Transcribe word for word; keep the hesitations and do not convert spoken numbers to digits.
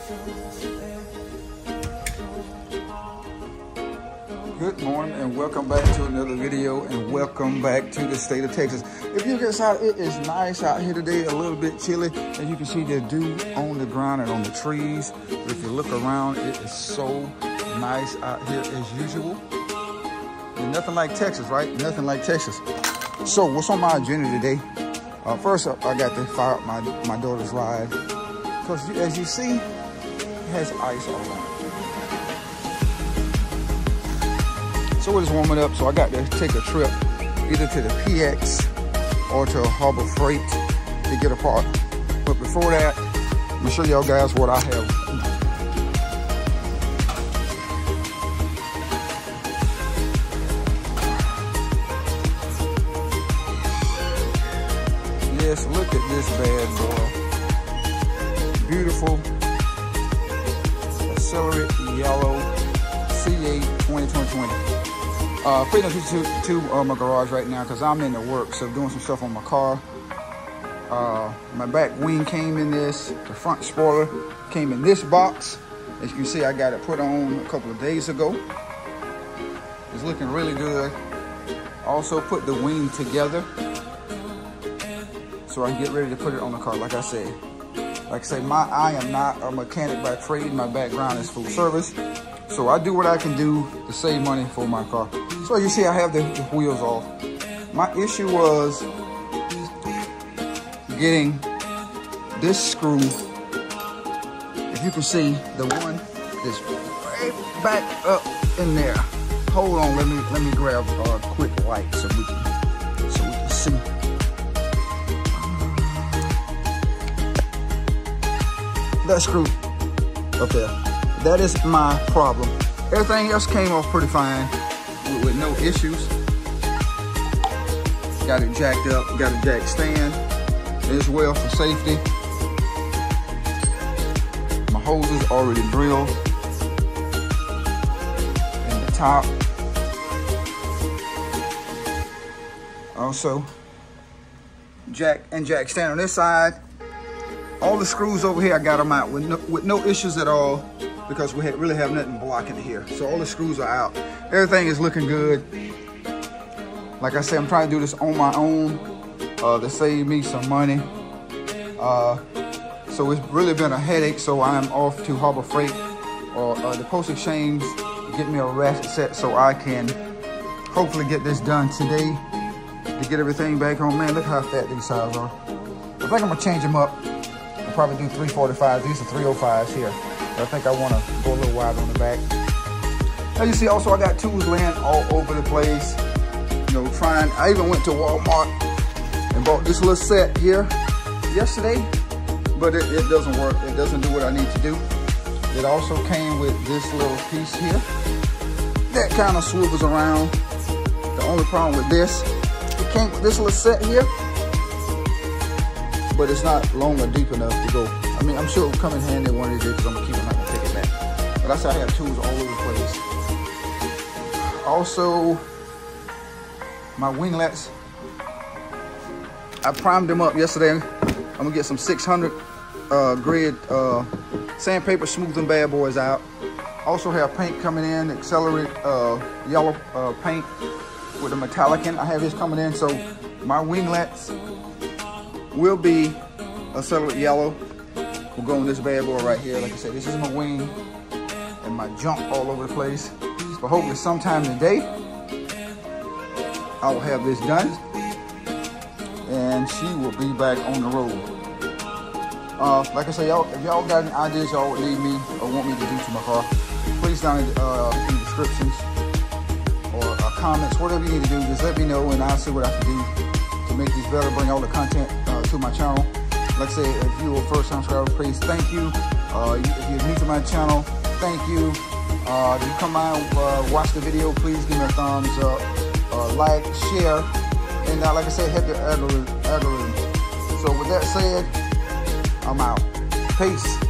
Good morning and welcome back to another video, and welcome back to the state of Texas. If you get outside, it is nice out here today, a little bit chilly. As you can see, the dew on the ground and on the trees. But if you look around, it is so nice out here as usual. And nothing like Texas, right? Nothing like Texas. So what's on my agenda today? Uh, first up, I got to fire up my, my daughter's ride. Because as you see, it has ice all around. So we're just warming up, so I got to take a trip either to the P X or to Harbor Freight to get a part. But before that, I'm gonna show y'all guys what I have. Yes, look at this bad boy. Beautiful Accelerate Yellow C eight twenty twenty twenty. Uh, putting it to, to uh, my garage right now because I'm in the works of doing some stuff on my car. Uh, my back wing came in this. The front spoiler came in this box. As you can see, I got it put on a couple of days ago. It's looking really good. Also put the wing together so I can get ready to put it on the car. Like I said, like I said, my I am not a mechanic by trade. My background is food service. So I do what I can do to save money for my car. So you see I have the, the wheels off. My issue was getting this screw. If you can see, the one that's right back up in there. Hold on, let me let me grab a quick light so we can so we can see. That screw up there. That is my problem. Everything else came off pretty fine with, with no issues. Got it jacked up, got a jack stand as well for safety. My hoses already drilled in the top. Also, jack and jack stand on this side. All the screws over here, I got them out with no, with no issues at all, because we had, really have nothing blocking it here. So all the screws are out. Everything is looking good. Like I said, I'm trying to do this on my own uh, to save me some money. Uh, so it's really been a headache. So I'm off to Harbor Freight or uh, the Post Exchange to get me a ratchet set so I can hopefully get this done today to get everything back home. Man, look how fat these sides are. I think I'm gonna change them up. I'll probably do three forty-fives. These are three oh fives here. I think I want to go a little wide on the back. As you see, also I got tools laying all over the place. You know, trying. I even went to Walmart and bought this little set here yesterday, but it, it doesn't work. It doesn't do what I need to do. It also came with this little piece here that kind of swivels around. The only problem with this, it came with this little set here, but it's not long or deep enough to go. I mean, I'm sure it will come in handy one of these days because I'm gonna keep it, I'm not gonna take it back. But that's how I have tools all over the place. Also, my winglets, I primed them up yesterday. I'm gonna get some six hundred uh, grit uh, sandpaper, smooth them bad boys out. Also have paint coming in, Accelerate uh, Yellow uh, paint with a metallic in. I have this coming in, so my winglets will be Accelerate Yellow. We'll go on this bad boy right here. Like I said, this is my wing and my jump all over the place. But hopefully sometime today, I will have this done and she will be back on the road. Uh, like I say, y'all, if y'all got any ideas y'all would need me or want me to do to my car, please down in, uh, in the descriptions or uh, comments, whatever you need to do, just let me know and I'll see what I can do to make these better, bring all the content uh, to my channel. Like I said, if you are a first time subscriber, please thank you. Uh, if you're new to my channel, thank you. Uh, if you come out and uh, watch the video, please give me a thumbs up, uh, like, share, and uh, like I said, hit the algorithm. So with that said, I'm out. Peace.